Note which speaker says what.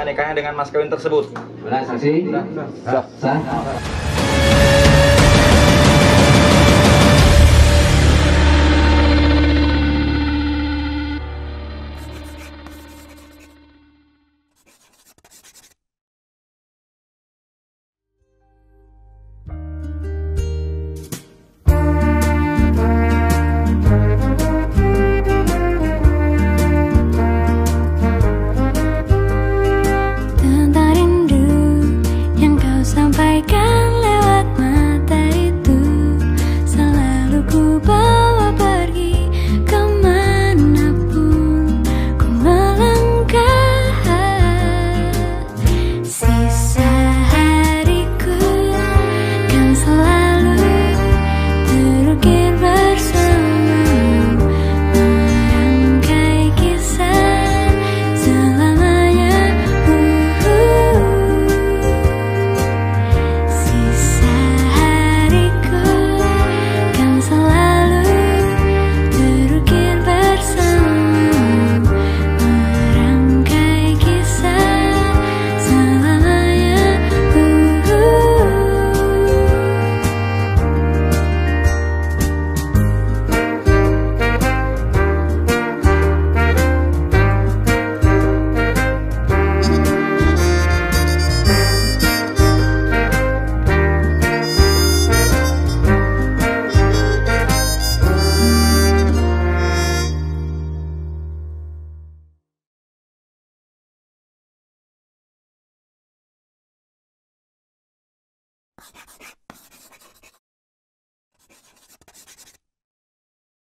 Speaker 1: akad nikahnya dengan mas kawin tersebut?
Speaker 2: Benar saksi?
Speaker 3: Sudah.
Speaker 2: Sah.
Speaker 4: Tentang rindu yang kau sampaikan lewat mata itu, selalu ku bawa pergi kemanapun ku melangkah. Sisa hariku kan selalu terukir bersamamu, merangkai kisah selamanya. Sisa hariku kan selalu terukir bersamamu, merangkai kisah selamanya.